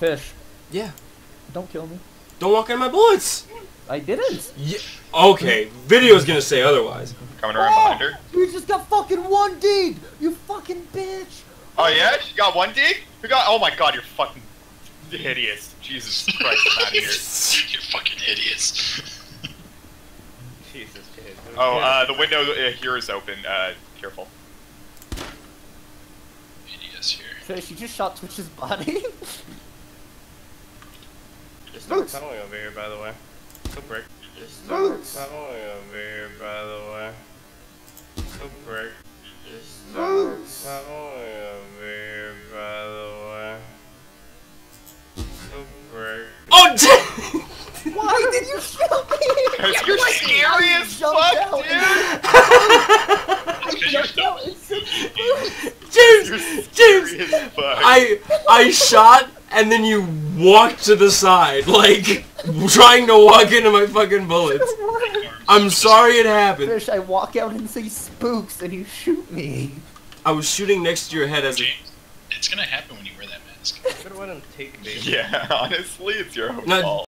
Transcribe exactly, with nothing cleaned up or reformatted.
Fish. Yeah. Don't kill me. Don't walk in my bullets. I didn't. Yeah. Okay. Video's gonna say otherwise. Coming around Oh, behind her. You just got fucking one D. You fucking bitch. Oh yeah? You got one D? Who got? Oh my god, you're fucking hideous. Jesus Christ, I'm out of here. You're fucking hideous. Jesus, kid. Oh, uh, the window uh, here is open. Uh, careful. Hideous here. Fish, you just shot Twitch's body. There's no tunneling over here, by the way. So brick. There's no tunneling over here, by the way. So brick. There's no tunneling over here, by the way. So brick. Oh, damn! Why did you shoot me? Cause you're scary I as jumped fuck, out dude! I jumped out and said Spooks. James, You're James, scary as fuck. I I shot and then you walked to the side, like trying to walk into my fucking bullets. I'm sorry it happened. Fish, I walk out and say Spooks and you shoot me. I was shooting next to your head as a... James, it's gonna happen when you wear that mask. I'm gonna let him take bait. Yeah, honestly, it's your own No, fault.